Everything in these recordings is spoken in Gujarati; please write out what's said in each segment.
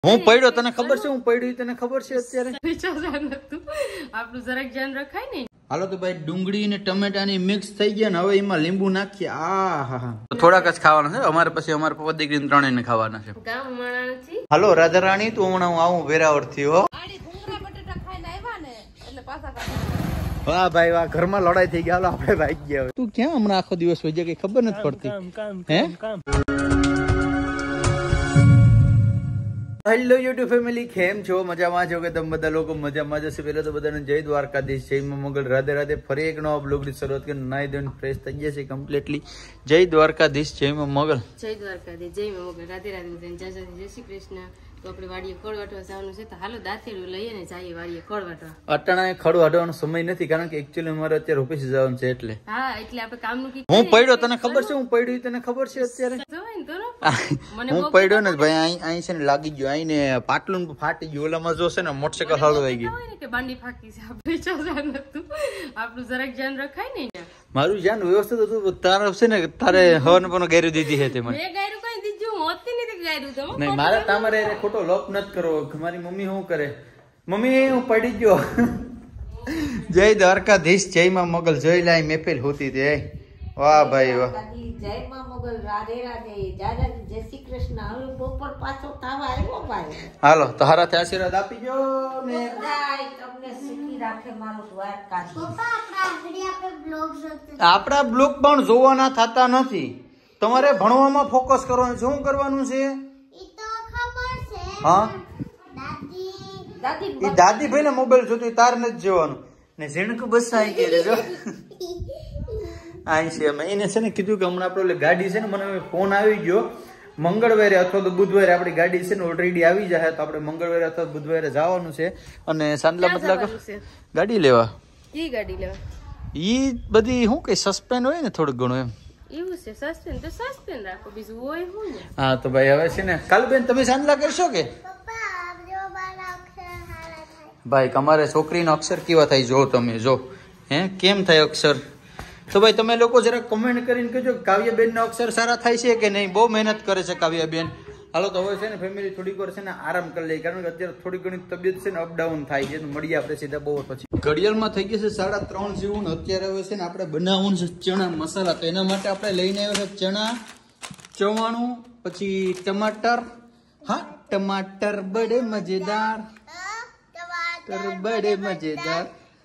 હું પડ્યો તને ખબર છે? હું પડ્યું તને ખબર છે? અત્યારે આપણું જરાક ધ્યાન રખાય ને. હાલો તો ભાઈ ડુંગળી ને ટમેટાની મિક્સ થઈ ગયા ને હવે એમાં લીંબુ નાખીએ. થોડાક જ ખાવાના છે અમારે, પછી અમારા પપ્પા દીકરી ત્રણેયને ખાવાના છે. ગામ માણા નથી. હાલો રાધા રાણી, તું હમણાં હું આવું વેરાવળ થી હો. વાહ ભાઈ વાહ, ઘરમાં લડાઈ થઈ ગયા. હાલો આપણે ભાગી ગયા. તું ક્યાં હમણાં આખો દિવસ હોય છે કઈ ખબર નથી પડતી હે? હેલો યુટ્યુબ ફેમિલી, કેમ છો? મજામાં છો કે તમે બધા લોકો મજામાં જશે? પહેલા તો બધાને જય દ્વારકાધીશ, જય મંગળ, રાધે રાધે. ફરી એક નવા બ્લોગની શરૂઆત કરી નાઈ ધોઈને ફ્રેશ થઈ ગયા છે કમ્પ્લીટલી. જય દ્વારકાધીશ, જય મંગળ. જય દ્વારકાધીશ, જય મંગળ, રાધે રાધે, જય શ્રી કૃષ્ણ. તો આપણે વાડીએ ખડ વાટવા જવાનું છે, તો હાલો દાંતેડું લઈએ ને જઈએ વાડીએ ખડ વાટવા. અટાણા ખડ વાટવાનો સમય નથી, કારણ કે એકચ્યુઅલી અમારે અત્યારે ઓફિસ જવાનું છે એટલે. હા, એટલે આપણે કામનું કીધું. હું પડ્યો તને ખબર છે? હું પડ્યું તને ખબર છે? અત્યારે હું પડ્યો ને ભાઈ, અહીં છે ને લાગી ગયો, અહીં ને પાટલું ફાટી ગયું. ઓલામાં જો છે ને મોટરસાઇકલ હળવાઈ ગઈ કે બાંડી ફાકી છે. આપણે આપણું જરાક ધ્યાન રખાય ને. મારું ધ્યાન વ્યવસ્થિત હતું, તારે છે ને તારે હવન પણ ગેરું દીધી છે તે મને. નહીં, મારે તમારે ખોટો લોપ નથી કરવો. મારી મમ્મી શું કરે? મમ્મી હું પડી ગયો. જય દ્વારકાધીશ, જય માં મોગલ, જય લાઈ મેફિલ હોતી તે. વાહ ભાઈ વાહ, જય માં મોગલ, રાધે રાધે, જય શ્રી કૃષ્ણ. હવે બપોર પાછો ખાવા આવ્યો ભાઈ. હાલો તો હારાથી આશીર્વાદ આપી ગયો ને તમને સુખી રાખે મારો દ્વારકાધીશ. આપણા બ્લોગ પણ જોવાના થતા નથી. તમારે ભણવામાં ફોકસ કરવાનું છે. શું કરવાનું છે? હા, દાદી ભાઈ ને મોબાઈલ જોતું, તાર નથી જોવાનું ને. ઝીણકું બસ આવી ગયા જો અહીં છે. અમે એને છે ને કીધું કે હમણાં આપણે ગાડી છે ને, મને ફોન આવી ગયો મંગળવારે અથવા તો બુધવારે આપણી ગાડી છે ને ઓલરેડી આવી જાય, તો આપણે મંગળવારે અથવા બુધવારે જવાનું છે. અને સાંજલા બદલા ગાડી લેવા. ઈ ગાડી લેવા ઈ બધી શું કઈ સસ્પેન્ડ હોય ને થોડું ઘણું એમ. એવું છે? સસ્પેન્ડ તો સસ્પેન્ડ રાખો, બીજું હોય શું ને. હા તો ભાઈ હવે છે ને કાલ બેન તમે સાંજલા કરશો કે? ભાઈ તમારે છોકરીનો અક્ષર કેવા થાય જો તમે જો. હે કેમ થાય અક્ષર? તો ભાઈ તમે લોકો જરા કમેન્ટ કરીને કહેજો કાવ્યાબેન ના અક્ષર સારા થાય છે કે નહીં. બહુ મહેનત કરે છે કાવ્યાબેન. હાલો તો હવે છે ને ફેમિલી થોડીક વાર છે ને આરામ કરી લઈએ, કારણ કે અત્યારે થોડી ઘણી તબિયત છે ને અપડાઉન થાય છે. મળીએ આપણે સીધા બહુ પછી. ઘડિયાળમાં થઈ ગયા છે 3:30 જેવું. અત્યારે હવે છે ને આપણે બનાવવાનું છે ચણા મસાલા. તો એના માટે આપણે લઈને આવ્યા છે ચણા, ચવાણું, પછી ટમાટર. હા, ટમાટર બડે મજેદાર, બડે મજેદાર.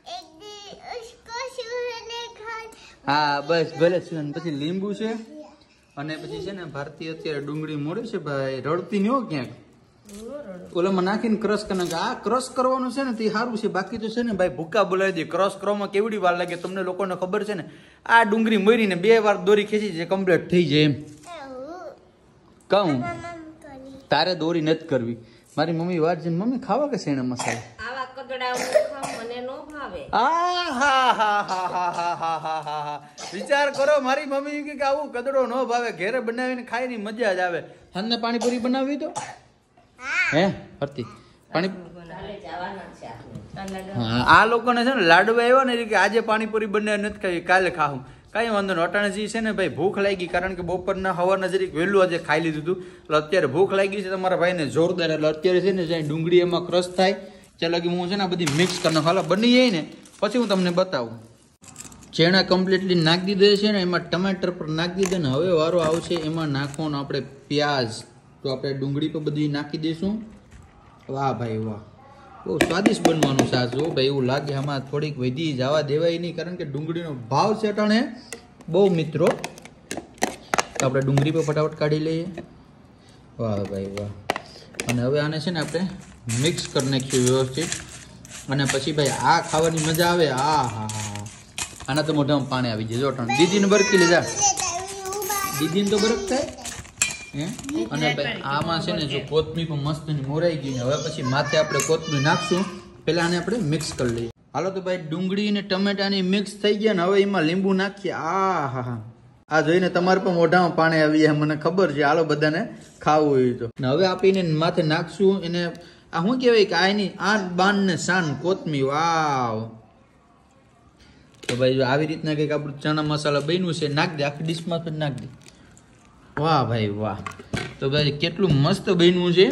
હા બસ ભલે. પછી લીંબુ છે, અને પછી છે ને ભારતીય અત્યારે ડુંગળી મોડે છે ભાઈ. રડતી નહીં હો ક્યાંક. ઓલામાં નાખીને ક્રશ કરી. આ ક્રશ કરવાનું છે ને તે સારું છે, બાકી તો છે ને ભાઈ ભૂકા બોલાવી દે. ક્રશ કરવામાં કેવડી વાર લાગે તમને લોકોને ખબર છે ને? આ ડુંગળી મરીને 2 વાર દોરી ખેંચી છે, કમ્પ્લીટ થઈ જાય એમ. કહું તારે દોરી નથી કરવી. મારી મમ્મી વાત છે, મમ્મી ખાવા કે શેણા મસાલા આવા કદડા મને નો ભાવે. વિચાર કરો, મારી મમ્મી કે આવું કદડો ન ભાવે, ઘેરે બનાવીને ખાઈ મજા જ આવે. હંને પાણીપુરી બનાવી તો હે ફરતી પાણી. આ લોકોને છે ને લાડવા આવ્યા ને કે આજે પાણીપુરી બનાવી નથી ખાવી, કાલે ખાવું. કઈ વાંધો નહીં. અટાણેજી છે ને ભાઈ ભૂખ લાગી, કારણ કે બપોરના હવારના જરીક વહેલું આજે ખાઈ લીધું હતું, એટલે અત્યારે ભૂખ લાગી છે તમારા ભાઈને જોરદાર. એટલે અત્યારે છે ને જ્યાં ડુંગળી એમાં ક્રશ થાય ચાલો કે હું છે ને બધી મિક્સ કરીને હાલો બની જાય ને પછી હું તમને બતાવું. ચણા કમ્પ્લીટલી નાખી દીધો છે ને, એમાં ટમાટર પર નાખી દીધો ને. હવે વારો આવશે એમાં નાખવાનું આપણે પ્યાજ. તો આપણે ડુંગળી પર બધી નાખી દઈશું. વાહ ભાઈ વાહ, બહુ સ્વાદિષ્ટ બનવાનું છે જો ભાઈ. એવું લાગે આમાં થોડીક વધી જવા દેવાય નહીં, કારણ કે ડુંગળીનો ભાવ છે અટાણે બહુ મિત્રો. તો આપણે ડુંગળી પર ફટાફટ કાઢી લઈએ. વાહ ભાઈ વાહ. અને હવે આને છે ને આપણે મિક્સ કરી નાખ્યું વ્યવસ્થિત. અને પછી ભાઈ આ ખાવાની મજા આવે. હા હા હા, આના તો મોઢામાં પાણી આવી જાય. જો અટાણે દીદીને બરકી લીધા, દીદીને તો બરફ થાય હે. અને ભાઈ આમાં છે ને જો કોથમીર પણ મસ્ત મોરાઈ ગઈ ને. હવે પછી માથે આપણે કોથમીર નાખશું. પેલા આને આપણે મિક્સ કરી લઈએ. હાલો તો ભાઈ ડુંગળી ને ટમેટાની મિક્સ થઈ ગયા ને હવે એમાં લીંબુ નાખીએ. આ જોઈને તમારે પણ મોઢામાં પાણી આવી જાય, મને ખબર છે. હાલો બધાને ખાવું હોય તો. હવે આપીને માથે નાખશું એને. આ શું કહેવાય કે આની આ બાન ને શાન કોથમીર. વાવ. તો ભાઈ આવી રીતના કંઈક આપણું ચણા મસાલા બન્યું છે. નાખ દે આખી ડીશમાં નાખ દે. વાહ ભાઈ વાહ. તો ભાઈ કેટલું મસ્ત બન્યું છે.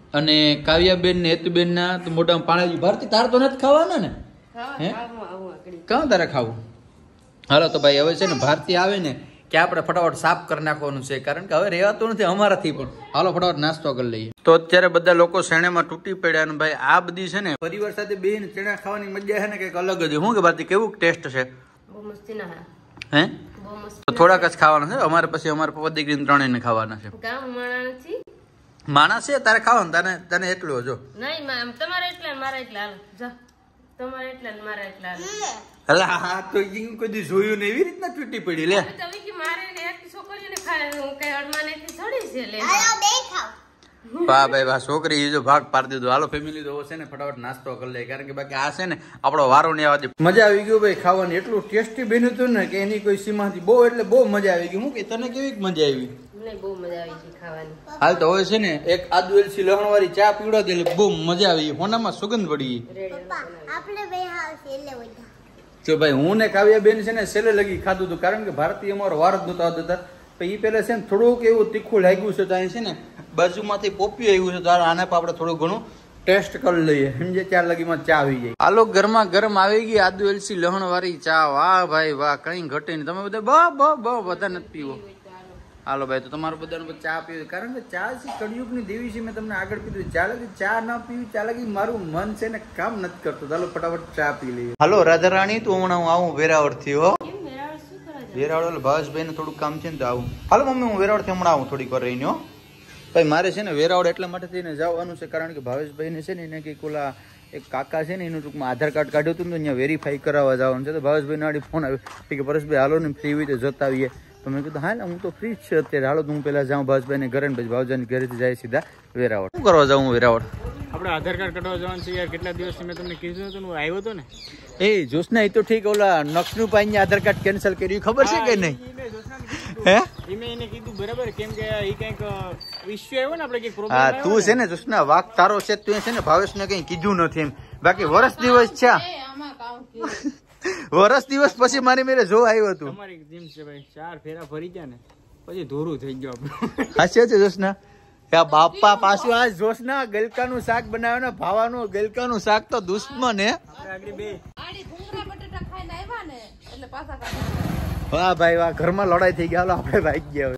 અને કાવ્યાબેન ને હેતુબેન ના તો મોઢામાં પાણી. ભારતી તાર તો નથી ખાવાના ને? હે કાં તારે ખાવું? હાલો તો ભાઈ હવે છે ને ભારતી આવે ને કે આપણે ફટાફટ સાફ કરી નાખવાનું છે, કારણ કે હવે રહેવાતું નથી અમારાથી પણ. હાલો ફટાફટ નાસ્તો કરી લઈએ. તો અત્યારે બધા લોકો શેણામાં તૂટી પડ્યા અને ભાઈ આ બધી છે ને પરિવાર સાથે બેન ચણા ખાવાની મજા છે ને કંઈક અલગ જ. શું કે ભારતી કેવું ટેસ્ટ છે? બહુ મસ્તી ના હે તો થોડાક જ ખાવાના છે અમારે, પછી અમારે પપ્પા દીકરીને ત્રણેયને ખાવાના છે. ગામ માણા નથી માણસ છે તારે ખાવાનું, તને એટલું જો નહીં, તમારે એટલા ને મારા એટલા હાલો જા, તમારે એટલા ને મારા એટલા હાલો. અલા હા તો કોઈ દી જોયું ને એવી રીતના તૂટી પડી લે. તમે કે મારે એક છોકરીને ખાય હું કઈ અડમાને થી છોડી છે લે. વાહ ભાઈ વાહ, છોકરી જો ભાગ પાડી દીધો. હાલો ફેમિલી તો છે ને ફટાફટ નાસ્તો કરી લે, કારણ કે બાકી આ છે ને આપણો વારો નહીં આવવા દે. મજા આવી ગયું ભાઈ ખાવાની, એટલું ટેસ્ટી બન્યું હતું ને કે એની કોઈ સીમાથી. બહુ એટલે બહુ મજા આવી ગઈ. હું કે તને કેવી મજા આવી? મને બહુ મજા આવી છે ખાવાની. હાલ તો હવે છે ને એક આદુ એલચી લહણ વાળી ચા પીવડા દે એટલે બહુ મજા આવી. હોનામાં સુગંધ પડી. જો ભાઈ હું ને કાવ્યાબેન છે ને છેલ્લે લગી ખાધું હતું, કારણ કે ભારતીય અમારો વાર જ નહોતા આવતા. એ પેલા છે ને થોડુંક એવું તીખું લાગ્યું છે, તો અહીં છે ને બાજુમાંથી પોપિયું આવ્યું છે, તો આને પણ આપણે થોડું ઘણું ટેસ્ટ કરી લઈએ સમજે, ત્યાર લગીમાં ચા આવી જાય. હાલો ગરમા ગરમ આવી ગઈ આદુ એલચી લહણ વાળી ચા. વાહ ભાઈ વાહ, કઈ ઘટે નહીં. તમે બધા બધા નથી પીવો. હાલો ભાઈ તો તમારું બધાનું ચા પીવું, કારણ કે ચા છે કળિયુગની દેવી છે. મેં તમને આગળ કીધું ચા લગી ચા ના પીવી, ચા લગી મારું મન છે ને કામ નથી કરતું. ચાલો ફટાફટ ચા પી લઈએ. હાલો રાધા રાણી, તું હમણાં હું આવું વેરાવળ થી. હો વેરાવળ ભાવેશભાઈ ને થોડું કામ છે ને તો આવું. હાલો મમ્મી હું વેરાવળ થી હમણાં આવું થોડીક વાર રહીને. ભાઈ મારે છે ને વેરાવળ એટલા માટે થઈને જવાનું છે, કારણ કે ભાવેશભાઈ ને છે ને એને કંઈક ઓલા એક કાકા છે ને એનું ટૂંકમાં આધાર કાર્ડ કાઢ્યું હતું ને અહીંયા વેરીફાઈ કરાવવા જવાનું છે. તો ભાવેશભાઈ નાડી ફોન આવ્યો કે પરેશભાઈ હાલો ને ફ્રી હોય તો જતા આવીએ. તો મેં કીધું હા હું તો ફ્રી જ છે અત્યારે, હાલો હું પેલા જાઉં ભાવેશભાઈ ને ઘરે ને પછી ભાવજાની ઘરેથી જાય સીધા વેરાવળ. શું કરવા જાઉં વેરાવળ? આપણે આધાર કાર્ડ કઢાવવા જવાનું છે યાર. કેટલા દિવસથી મેં તમને કીધું હતું, હું આવ્યો હતો ને. એ જોશના એ તો ઠીક, ઓલા નક્ષનું પાઈને આધાર કાર્ડ કેન્સલ કર્યું ખબર છે કે નહીં? હે મેં એને કીધું બરાબર, કેમ કે એ કઈક ઇશ્યુ આવ્યો ને આપણે કઈક પ્રોબ્લેમ. હા તું છે ને જોશના વાક તારો છે, તું છે ને ભાવેશને કઈ કીધું નથી એમ. બાકી વર્ષ દિવસ છે, વર્ષ દિવસ પછી મારી મેરે જો આવ્યું હતું. તમારી જીમ છે ભાઈ, 4 ફેરા ફરી ગયા ને પછી ધોરું થઈ ગયો આપણું. હાસ્ય છે જોશના. બાપા પાછું આ જોશના ગલકાનું શાક બનાવે ને, ભાવાનું ગલકાનું શાક તો દુશ્મન હે. વાહ ભાઈ વાહ, ઘરમાં લડાઈ થઈ ગયા. આપણે ભાગી ગયા.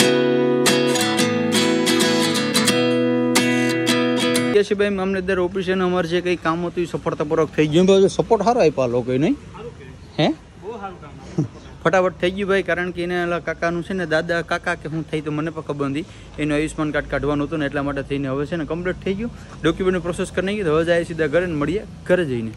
ભાઈ અમને દર ઓફિસે અમારે જે કઈ કામ હતું એ સફળતાપૂર્વક થઈ ગયું. સપોર્ટ સારો આપ્યા લોકો નહીં? હે ફટાફટ થઈ ગયું ભાઈ, કારણ કે એને કાકાનું છે ને દાદા કાકા કે શું થઈ તો મને પણ ખબર નથી. એનું આયુષ્માન કાર્ડ કાઢવાનું હતું ને એટલા માટે થઈને હવે છે ને કમ્પ્લીટ થઈ ગયું. ડોક્યુમેન્ટ પ્રોસેસ કરી નાખી, હવે જાય સીધા ઘરે ને મળીએ ઘરે જઈને.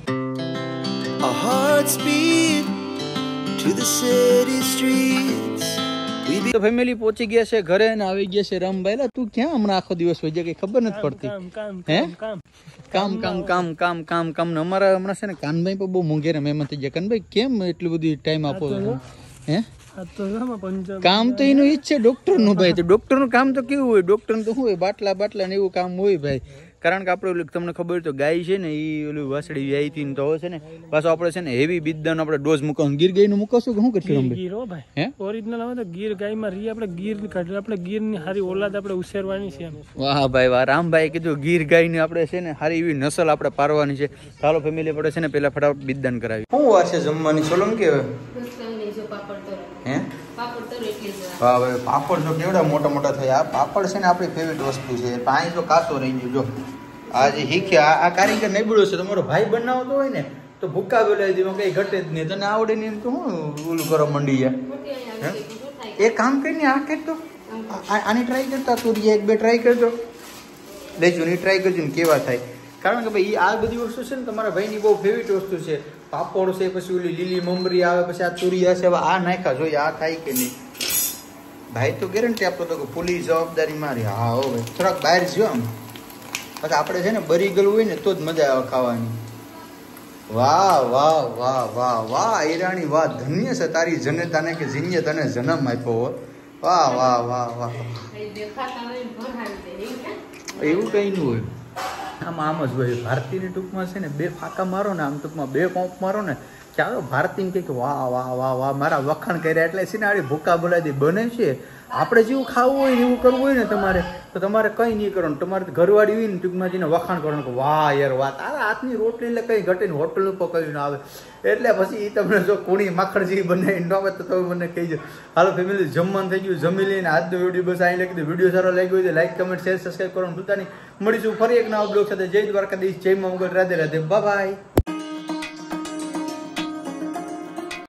તો ફેમિલી પહોંચી ગયા છે ઘરે ને આવી ગયા છે રામભાઈ. તું ક્યાં હમણાં આખો દિવસ હોય છે કઈ ખબર નથી પડતી? હે કામ કામ કામ કામ કામ કામ ને અમારા હમણાં છે ને કાનભાઈ પણ બહુ મોંઘેરા મહેમાન થઈ ગયા. કાનભાઈ કેમ એટલું બધું ટાઈમ આપો છો? હે કામ તો એનું ઈ જ છે ડોક્ટર નું ભાઈ. તો ડોક્ટર નું કામ તો કેવું હોય? ડોક્ટર નું તો શું હોય, બાટલા બાટલા ને એવું કામ હોય ભાઈ. કારણ કે આપણે તમને ખબર હોય તો ગાય છે ને એ ઓલું વાસળી વ્યાઈ હતી ને તો છે ને પાછો આપણે છે ને હેવી બીજદાનો આપણે ડોઝ મૂકવાનું. ગીર ગાય નું મૂકશું કે શું કરશું? ગીર હો ભાઈ, હે ઓરિજિનલ આવે તો ગીર ગાયમાં રી આપણે ગીર કાઢી, આપણે ગીર ની સારી ઓલાદ આપણે ઉછેરવાની છે. વાહ ભાઈ વાહ, રામભાઈ કીધું ગીર ગાય ને આપણે છે ને સારી એવી નસલ આપણે પારવાની છે. ચાલો ફેમિલી આપણે છે ને પેલા ફટાફટ બીજદાન કરાવી. શું વાર છે જમવાની સોલંકી? હવે હે વાહ ભાઈ, પાપડ જો કેવડા મોટા મોટા થયા. પાપડ છે ને આપણી ફેવરેટ વસ્તુ છે. પાણી જો કાચો રહી ગયું. જો આજે શીખ્યા આ કારીગર નહીં બોલ્યો છે. તમારો ભાઈ બનાવતો હોય ને તો ભૂક્કા બોલાવી દે, કઈ ઘટે જ નહીં. તને આવડે નહીં તો હું ઓલું કરવા માંડી ગયા. એ કામ કરીને આ કે તો આની ટ્રાય કરતા તું એક બે ટ્રાય કરજો, લેજો ની ટ્રાય કરજો ને કેવા થાય. કારણ કે ભાઈ આ બધી વસ્તુ છે ને તમારા ભાઈની બહુ ફેવરેટ વસ્તુ છે. પાપડ છે, પછી ઓલી લીલી મમરી આવે, પછી આ તુરિયા છે. આ નાખ્યા જોઈએ આ થાય કે નહીં. ભાઈ તો ગેરંટી આપતો હતો કે પૂરી જવાબદારી મારી. હા હો ભાઈ, થોડાક બહાર જો આમ પછી આપણે છે ને બરી ગયેલું હોય ને તો જ મજા આવે ખાવાની. વાહ વાહ વાહ વાહ વાહ ઈરાણી વાહ, ધન્ય છે તારી જનતાને કે જીને તને જન્મ આપ્યો હોય. વાહ વાહ વાહ વાહ, એવું કઈ ન હોય. આમ જ ભાઈ ભારતીની ટૂંકમાં છે ને બે ફાંકા મારો ને, આમ ટૂંકમાં બે પંપ મારો ને ચાલો ભારતીને કંઈક વાહ વાહ વાહ વાહ મારા વખાણ કર્યા એટલે છે ને આડી ભૂકા બોલાવી બને છે. આપણે જેવું ખાવું હોય ને એવું કરવું હોય ને તમારે તો તમારે કંઈ નહીં કરવાનું. તમારે ઘરવાળી હોય ને ટૂંકમાં જઈને વખાણ કરવાનું કે વાહ યાર વાહ તારા હાથની રોટલી એટલે કંઈ ઘટે ને હોટલનું પકડ્યું આવે. એટલે પછી એ તમને જો કોણી માખણ જેવી બનાવીને ન આવે તો તમે મને કહીજો. હાલો ફેમિલી, જમવાનું થઈ ગયું, જમી લઈને આજનો વિડીયો બસ અહીં લખી દો. વિડીયો સારો લાગ્યો હોય તો લાઈક, કમેન્ટ, શેર, સબસ્ક્રાઈબ કરવાનું ભૂલતા નહીં. મળીશું ફરી એક નવા બ્લોગ સાથે. જય દ્વારકાધીશ, જય મંગળ, રાધે રાધે, બાય બાય.